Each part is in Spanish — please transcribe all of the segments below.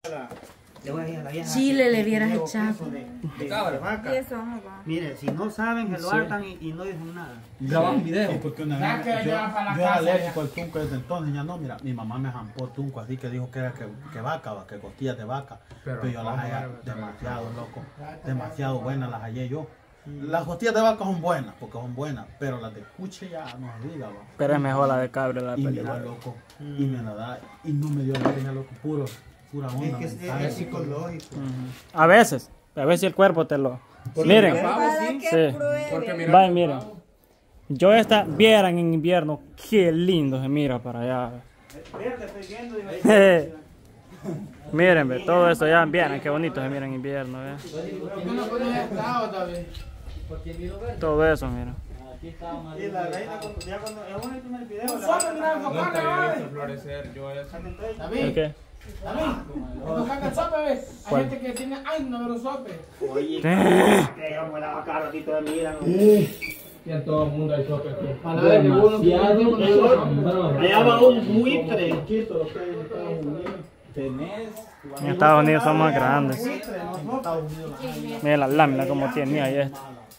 Chile le vieras echado. De vaca. Mire, si no saben, se lo hartan y no dicen nada. Graban un video. Sí, porque una vez yo era alérgico al tunco desde entonces, ya no, mira, mi mamá me jampó tunco así que dijo que era que vaca, que costillas de vaca. Pero yo las hallé demasiado, loco, demasiado buenas las hallé yo. Las costillas de vaca son buenas, porque son buenas, pero las de cuche ya no se diga, va. Pero es mejor la de cabra, la Y película. mira, loco, y me la da, y no me dio alergia, loco, pura onda. Es que es psicológico. A veces el cuerpo te lo... Miren, sí. Vaya, miren. Yo vieran en invierno, qué lindo se mira para allá. Miren, ve, todo eso ya, vieran qué bonito se mira en invierno, ve. Todo eso, mira. Y la reina, ya cuando es bonito en el video. Nunca había visto florecer yo eso. ¿El qué? Cuando saca el sope, ¿ves? Hay gente que tiene años no ver un sope. Oye, que yo me la vaca ratito de mira. Y en todo el mundo hay sope. Allá va un buitre. Chiquito, lo que hay en Estados Unidos. Tenés. En Estados Unidos son más grandes. Buitre, no, Estados Unidos. Mira la lámina como tiene ahí esto.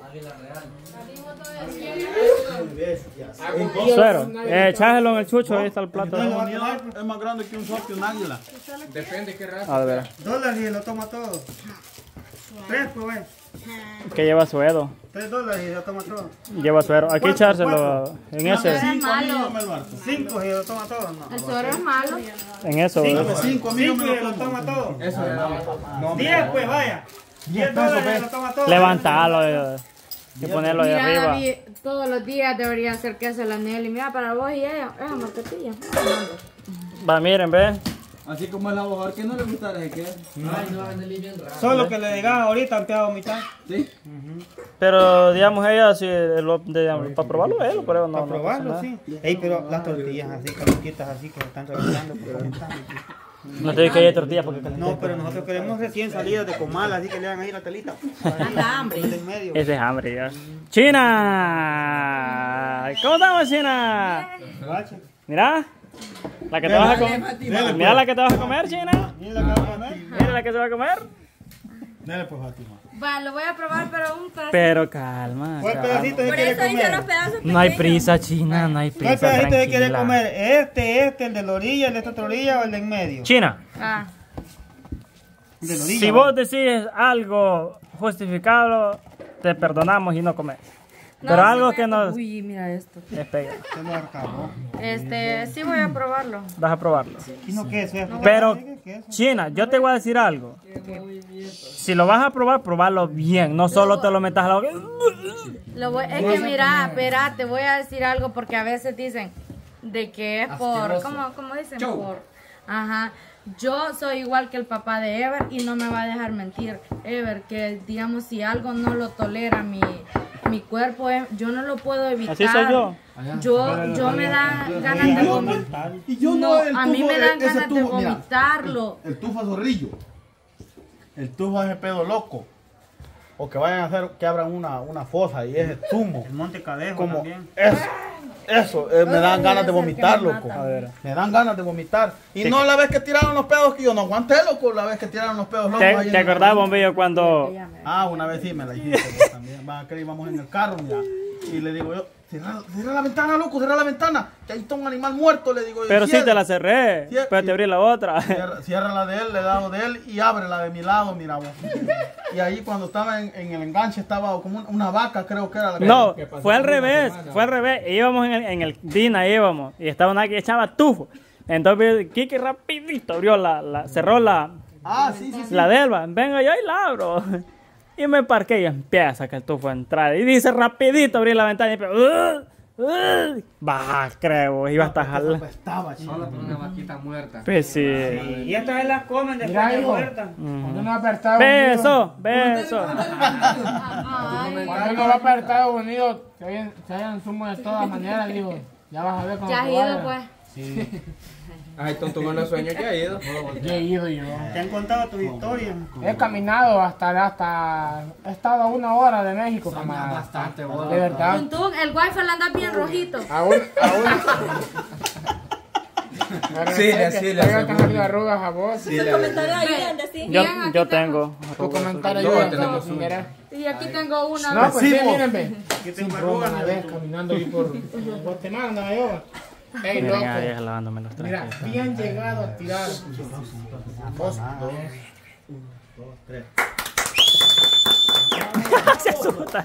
Suero, echájelo en el chucho, ahí está el plato. Estados Unidos es más grande que un sope, un águila. Depende qué raza. A ver, $2 y lo toma todo. 3, pues, que lleva suero. $3 y lo toma todo. Lleva suero. Aquí echárselo en ese. Es malo. 5 y lo toma todo. No. El suero es malo. En eso. 5 5 y lo toma todo. Eso es 10, pues, vaya. $10 y lo toma todo. Levantarlo y ponerlo de Mira, arriba. David, todos los días debería hacer queso la Nelly. Mira, para vos y ella, esa marquetilla. Va, miren, ve. Así como el abogado que no le gustara ese que Solo que le digas ahorita empieza a vomitar. sí. Pero digamos ella, si para probarlo, él lo prueba, no. Para no pasa probarlo, nada. sí. Ey, pero las tortillas así, calientitas así, que se están reventando. No te digo que haya tortillas porque No, pero nosotros queremos recién salidos de comal, así que le dan ahí la telita. Anda hambre. En medio. ese es hambre ya. ¡China! ¿Cómo estamos, China? Mira. La que te vas a comer. Mira la que te vas a comer, China. Mira la que va a comer. Mira la que se va a comer. Dale pues, Fátima. Va, lo voy a probar, pero un pedacito. Pero calma. ¿Cuál calma. pedacito se Por quiere eso hice los comer? pedazos pequeños. No hay prisa, China, no hay ¿Cuál prisa. pedacito se quiere Tranquila. comer? El de la orilla, el de esta otra orilla o el de en medio? China, Ah, El de la orilla. si vos decís algo justificado, te perdonamos y no comes. no, Pero sí algo voy que a- nos Uy, mira esto. despega. Se lo acabó. Sí voy a probarlo. Vas a probarlo. ¿Y no queso? Pero, China, yo te voy a decir algo. Si lo vas a probar, probalo bien. No solo te lo metas a la boca. Es que mira, espérate, voy a decir algo porque a veces dicen de que es por, ¿cómo dicen? Por, ajá. Yo soy igual que el papá de Ever y no me va a dejar mentir. Ever, que digamos si algo no lo tolera mi cuerpo, yo no lo puedo evitar. Así soy yo. Yo me da ganas de vomitar. Y yo No, el a mí tufo, me dan ese ganas de tufo, mira, vomitarlo. El tufo zorrillo. El tufo es el pedo loco. O que vayan a hacer que abran una fosa y ese zumo. El Monte Cadejo Como también. eso, me dan ganas de vomitar, loco. A ver. Me dan ganas de vomitar. Y no la vez que tiraron los pedos que yo no aguanté, loco. La vez que tiraron los pedos locos. ahí ¿Te en- acordás, Bombillo, cuando... Ah, una vez sí me la hiciste vos también. Va, que íbamos en el carro, mira. Y le digo yo, cierra la ventana, loco, cierra la ventana. Que ahí está un animal muerto, le digo yo. Pero sí te la cerré, Cierra. pero te abrí la otra. Cierra la de él, le lado de él y abre la de mi lado, mira vos. Y ahí cuando estaba en el enganche estaba como una vaca, creo que era la que... No, fue al revés, íbamos en el Dina, íbamos, y estaba una que echaba tufo. Entonces Kiki rapidito abrió cerró la Sí. de él, va. Venga yo y la abro. Y me parqué y empieza a sacar el tufo a entrar. Y dice rapidito abrir la ventana y va, creo, iba hasta jalar. Estaba, Solo por una vaquita muerta. Pues sí. Y estas se las comen después Mira, de hijo. muerta. Cuando uno va para Estados Beso. Cuando uno va para Estados Unidos, se hayan zumo de todas maneras, digo. Ya vas a ver cómo Ya has te ido, vaya. pues. Sí, Ay, tonto con los sueños que ha ido. ya he ido yo. ¿Te han contado tus historias? He caminado hasta... He estado a 1 hora de México, camarada. Bastante, De boludo. verdad. Tuntún, el wifi le anda bien rojito. Aún Sí, así le hacemos arrugas a vos. Sí, comentario ayudan, así. Yo tengo. Tu comentario Todos ayuda. tenemos uno. Y aquí tengo una. No, pues sí, miren, ve. Aquí tengo Sin broma, arrugas. una vez caminando ahí por Guatemala, andaba yo. Ey, Miren loco. a vieja lavándome los Mira, trajes. bien llegado a tirar. 2, 3. Se asusta.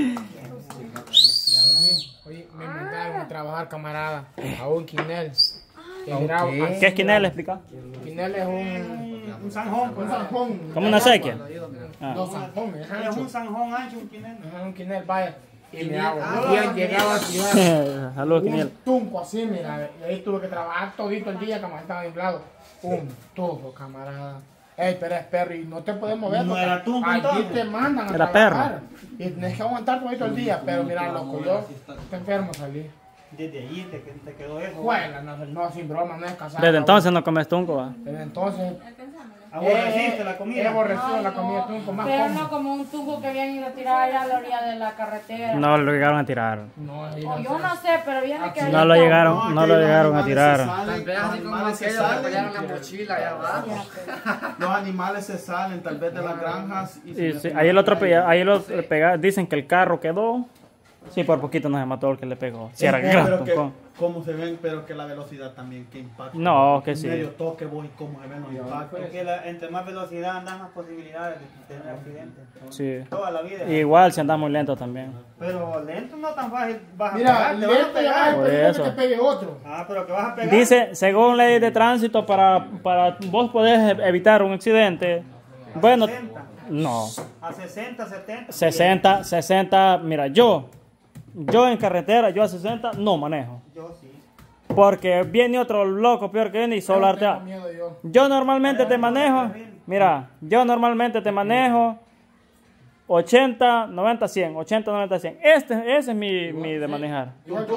Oye, me mandaron a trabajar, camarada, a un quinel. ¿Qué es quinel? Explica. Quinel es un zanjón. un zanjón. ¿Como una sequía? No, zanjón, es Es ancho. un zanjón ancho, un quinel. Ajá, un quinel, vaya. Y mira, bien llegado a tirar. Saludos, quinel. Un tunco así, mira. Y ahí tuve que trabajar todito el día, camarada, estaba inflado. Un tubo, camarada. Ey, pero es perro y no te puedes mover. No era tunco, allí entonces. te mandan a Era trabajar. Y tienes que aguantar todo el día. Pero mira, loco, yo te enfermo salí. Desde allí te quedó eso. Juega, no, sin broma, no es casado. Desde entonces no comes tunco, va. Desde entonces. Aborreciste la comida. He aborrecido la comida tunco más Pero como. no como un tubo que habían ido a tirar allá a la orilla de la carretera. No lo llegaron a tirar. No, ahí O yo no sé, pero viene que No lo llegaron, no lo llegaron a tirar. Tal vez así como aquellos que apoyaron la mochila allá abajo. Los animales se salen tal vez de las granjas y Sí, sí. Ahí el otro pega, dicen que el carro quedó. Sí, por poquito no se mató el que le pegó. Sí, era gran pero que, tuncón. cómo se ven, pero que la velocidad también, que impacta. No, que sí. Medio toque vos y cómo se ven los impactos. Porque entre más velocidad andas, más posibilidades de tener accidentes. Sí. Toda la vida. Igual si andas muy lento también. Pero lento no tan fácil. Vas a Mira, pegar, te vas a lento ya pegar. es Por peligro eso. que te pegue otro. Ah, pero que vas a pegar. Dice, según ley de tránsito, para vos podés evitar un accidente. Bueno, 60. no. A 60, 70. 60, mira, yo en carretera, yo a 60 no manejo. Yo sí. Porque viene otro loco peor que viene y solo Tengo artea. miedo yo. Yo normalmente te manejo, mira, yo normalmente te manejo 80, 90, 100, 80, 90, 100. Ese es mi de manejar.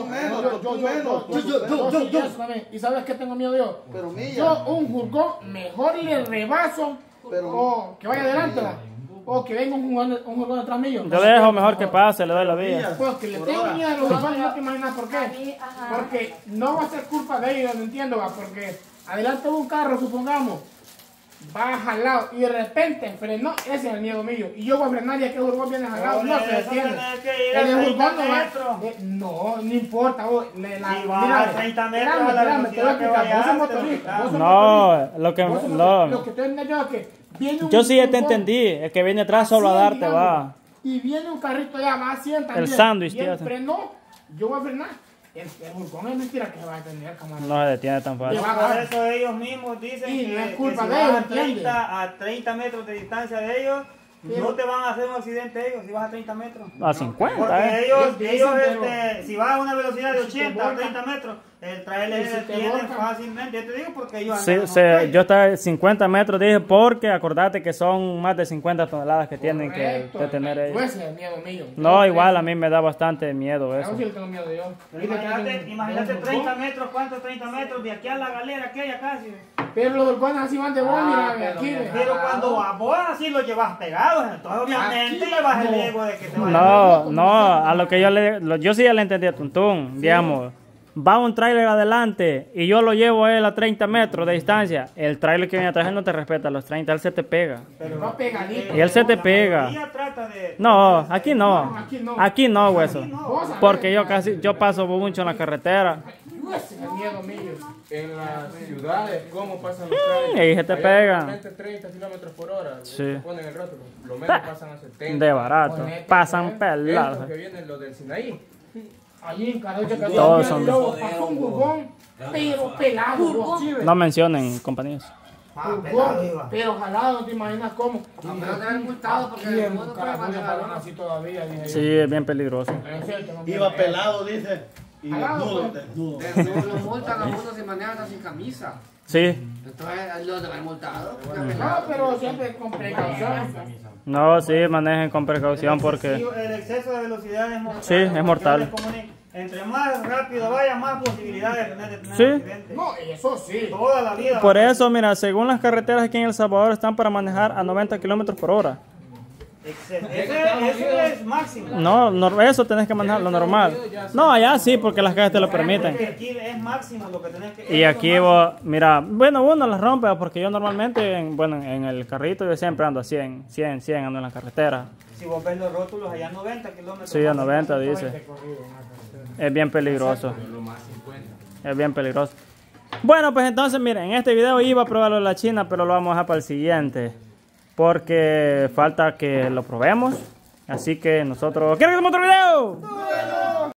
¿Y sabes qué tengo miedo yo? Pero mía. Yo, un jurgón, mejor le rebaso o que vaya adelante, ¿va? O que venga un jurgón detrás mío. Yo le dejo mejor que pase, le doy la vía. Porque le tengo miedo a los jurgones, no te imaginas por qué. Porque no va a ser culpa de ellos, no entiendo, ¿va? Porque adelante un carro, supongamos, va jalado y de repente frenó, ese es el miedo mío. Y yo voy a frenar y aquel jurgón viene jalado, no se detiene. El jurgón no va. No importa, vos. Si va a 30 metros a la velocidad que vayas, vos sos te motorista. vos sos No, motorista. lo que Vos sos no. motorista. Lo que estoy entendiendo yo es que viene un Yo sí ya te jurgón entendí, el que viene atrás solo a así, darte digamos, va. Y viene un carrito ya, va a 100 también. El sándwich, y él tío. frenó, yo voy a frenar. El jurgón es mentira que se va a detener, camarada. No se detiene tan fácil. Por eso ellos mismos dicen Y que, no es que culpa si de vas ellos, a ¿entiendes? 30 metros de distancia de ellos, no te van a hacer un accidente ellos si vas a 30 metros. A 50, Porque ellos Dicen, pero- si vas a una velocidad de si te 80 a volca- 30 metros, el trailer y si se te detiene volca- fácilmente. Yo te digo porque ellos Sí, andan en sí, los trailers. yo estaba a 50 metros, dije, porque acordate que son más de 50 toneladas que tienen que Correcto. detener ellos. Ese es el miedo mío. No, igual a mí me da bastante miedo Yo eso. sí le tengo miedo yo. Pero imagínate 30 metros, ¿cuántos 30 metros? De aquí a la galera, aquella casi. Pero los jurgones así van de vos, mira, aquí. Pero cuando a vos así lo llevas pegados, entonces obviamente Aquí, llevas el no. ego de que te vaya No, a lo que yo sí ya le entendí a Tuntún, digamos. Va un tráiler adelante y yo lo llevo a él a 30 metros de distancia. El tráiler que viene atrás él no te respeta a los 30, él se te pega. Pero va pegadito. Y él se te pega. Trata de... No, aquí no. Aquí no. Aquí no, hueso. Vos sabés, Porque yo paso mucho en la carretera. ese es el miedo mío. En las ciudades, ¿cómo pasan los trailers? Y ahí se te Allá pegan. normalmente 30 kilómetros por hora. Sí. Se ponen el rótulo. Lo menos pasan a 70. De barato. Pasan Estos pelados. que vienen los del Sinaí. Allí en Carocha, Todos son- pasó un jurgón, pero pelado. vos, sí, ves. No mencionen compañías. Jurgón, pero jalado, no te imaginas cómo. Pero te ven multado porque Aquí el en mundo puede Caracoles manejar. paran así todavía, dije yo. Sí, es bien peligroso. Pero es cierto, no me- Iba pelado, dice. Y Jalado, desnudo, pues. desnudo. Lo multan a uno si manejan sin camisa. Sí. Entonces los deben multado. No, pero siempre con precaución. No, sí, manejen con precaución porque... El exceso de velocidad es mortal. Sí, es mortal. Yo les comunico, entre más rápido vaya, más posibilidades de tener Sí. accidentes. No, eso sí. Toda la vida. Por eso, mira, según las carreteras aquí en El Salvador están para manejar a 90 kilómetros por hora. Eso es máximo. No, eso tenés que manejar lo normal. No, allá sí, porque las calles te lo permiten. Aquí es máximo lo que tenés que... Y aquí vos, mira, bueno, uno las rompe porque yo normalmente, en el carrito yo siempre ando a 100 ando en la carretera. Si vos ves los rótulos, allá 90 kilómetros. Sí, a 90 dice. Es bien peligroso. Es bien peligroso. Bueno, pues entonces, miren, en este video iba a probarlo en la China, pero lo vamos a dejar para el siguiente. Porque falta que lo probemos. Así que nosotros... ¿Quieren que hagamos otro video?